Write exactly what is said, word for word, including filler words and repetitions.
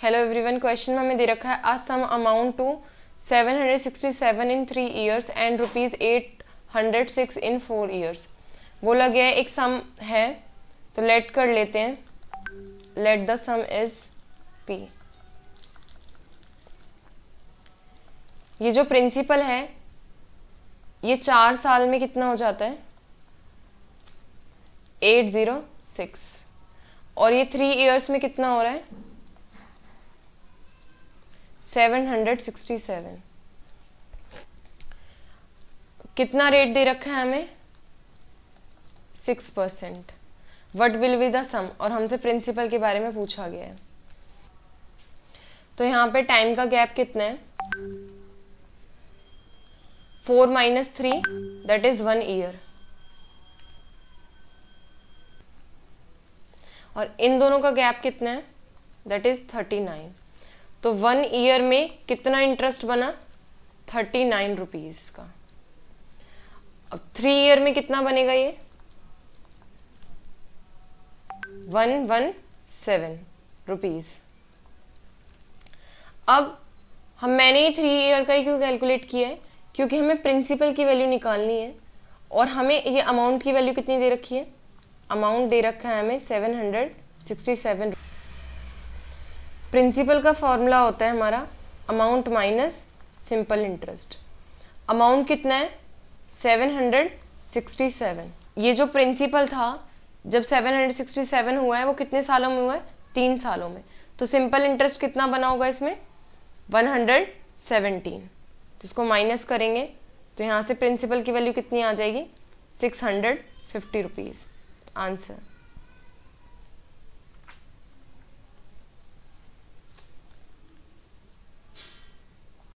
Hello everyone, question में हमें दे रखा है a sum amount two seven hundred sixty seven in three years and rupees eight hundred six in four years. बोला गया है एक सम है, तो लेट कर लेते हैं। Let the sum is P. ये जो प्रिंसिपल है ये चार साल में कितना हो जाता है? Eight zero six. और ये थ्री इयर्स में कितना हो रहा है? Seven hundred sixty seven. कितना रेट दे रखा है हमें? Six percent. What will be the sum, और हमसे प्रिंसिपल के बारे में पूछा गया है। तो यहां पे टाइम का गैप कितना है? Four minus three, that is one year. और इन दोनों का गैप कितना है? That is thirty nine. तो वन ईयर में कितना इंटरेस्ट बना? थर्टी नाइन रुपीज का। अब थ्री ईयर में कितना बनेगा? ये वन वन सेवन रुपीज। अब हम मैंने ही थ्री ईयर का ही क्यों कैलकुलेट किया है? क्योंकि हमें प्रिंसिपल की वैल्यू निकालनी है और हमें ये अमाउंट की वैल्यू कितनी दे रखी है? अमाउंट दे रखा है हमें seven hundred sixty seven. Principal का फॉर्मूला होता है हमारा amount minus simple interest. Amount कितना है? Seven hundred sixty seven. ये जो प्रिंसिपल था जब सेवन हंड्रेड सिक्सटी सेवन हुआ है वो कितने सालों में हुआ है? तीन सालों में। तो सिंपल इंटरेस्ट कितना बना होगा इसमें? One hundred seventeen. तो इसको माइनस करेंगे तो यहाँ से प्रिंसिपल की वैल्यू कितनी आ जाएगी? Six hundred fifty rupees. Answer.